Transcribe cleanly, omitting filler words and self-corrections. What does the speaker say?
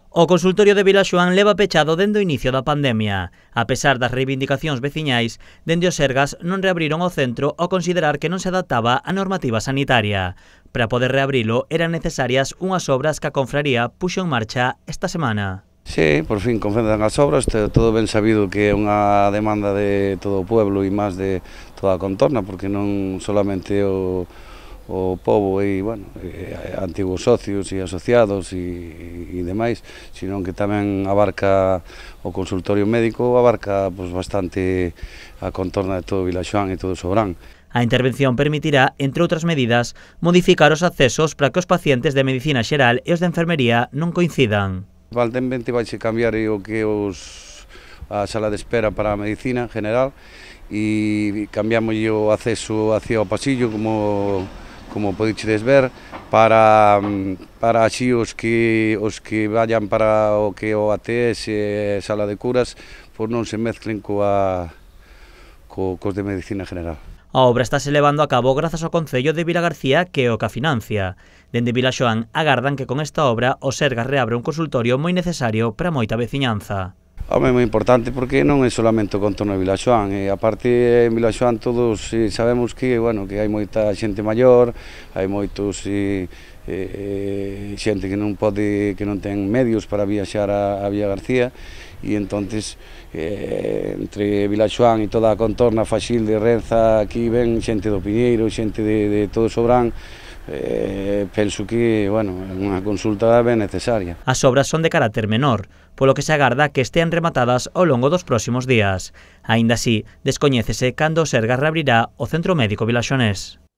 O consultorio de Vilaxoán leva pechado dende o inicio da pandemia. A pesar das reivindicacións veciñais, dende o Sergas non reabriron o centro ao considerar que non se adaptaba á normativa sanitaria. Para poder reabrilo eran necesarias unhas obras que a confraría puxo en marcha esta semana. Sí, por fin confendan as obras, todo ben sabido que é unha demanda de todo o pueblo e máis de toda a contorna, porque non solamente o pobo e, bueno, antigos socios e asociados e demais, sino que tamén abarca o consultorio médico, abarca pues, bastante a contorna de todo Vilaxoán e todo Sobrán. A intervención permitirá, entre outras medidas, modificar os accesos para que os pacientes de medicina xeral e os de enfermería non coincidan. Valtemente vaise cambiar o que a sala de espera para a medicina general e cambiamos o acceso hacia o pasillo como podedes ver, para así os que vayan para o que o ATS e sala de curas pois non se mezclen cos de medicina general. A obra estáse levando a cabo grazas ao Concello de Vilagarcía, que é o que a financia. Dende Vilaxoán agardan que con esta obra o Sergas reabre un consultorio moi necesario para moita veciñanza. Home, moi importante porque non é solamente o contorno de Vilaxoán, e aparte en Vilaxoán todos sabemos que, bueno, que hai moita xente maior, hai moitos xente que non ten medios para viaxar a Vilagarcía, e entonces entre Vilaxoán e toda a contorna, Faxil de Renza, aquí ven xente do Piñeiro, xente de todo Sobrán. Penso que, bueno, unha consulta ben necesaria. As obras son de carácter menor, polo que se agarda que estean rematadas ao longo dos próximos días. Aínda así, descoñécese cando o Sergas reabrirá o Centro Médico Vilaxoanés.